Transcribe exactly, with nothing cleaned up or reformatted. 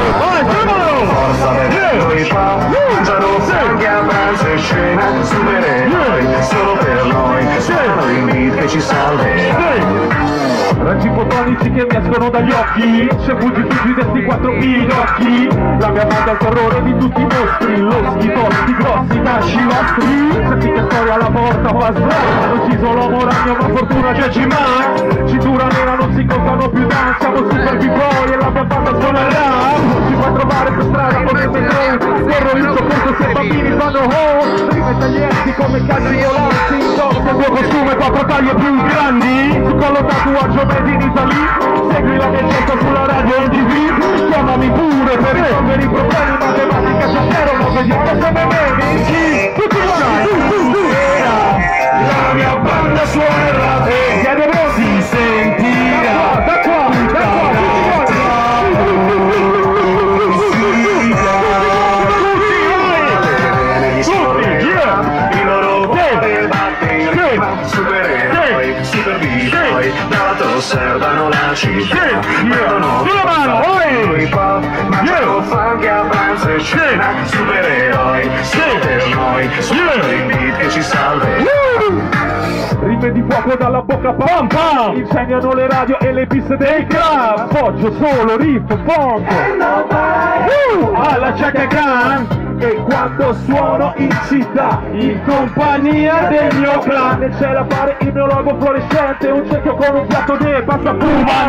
Forza vedendo i pop, mangiano anche a pranzo e cena, supereroi, solo per noi, sono il beat che ci salverà. Raggi fotonici che mi escono dagli occhi, c'è fuggitivi di quattro pinocchi. La mia banda è il terrore di tutti i mostri, loschi, tosti, grossi, nasci nostri. Senti che storia alla porta fa slang, ho ucciso l'uomo ragno ma fortuna c'è G-Man. Cintura nera non si contano più dan, siamo super b-boy e la mia banda suonerà. Ci puoi trovare per strada con il metro, corro in soccorso se i bambini fanno ho. Rime taglienti come cazzi volanti, indossa il tuo costume quattro taglie più grandi. Su collo tatuaggio made in Italy, segui la mia scelta sulla radio e T V. Chiamami pure per risolvere i problemi, matematica c'è zero, non vediamo se me vedi. Tutti quanti, la mia banda suonerà e si sentirà da qua, da qua, osservano la città, vedono sulla mano, i pop, mangiano funk a pranzo e cena, supereroi, solo per noi, sono i beat che ci salverà. Rime di fuoco dalla bocca pam pam, insegnano le radio e le piste dei club. Poggio solo riff, funk uh, alla Chaka Khan. E quando suono in città, in compagnia del mio clan, e c'è da fare il mio logo fluorescente, un cerchio con un piatto di pasta puma.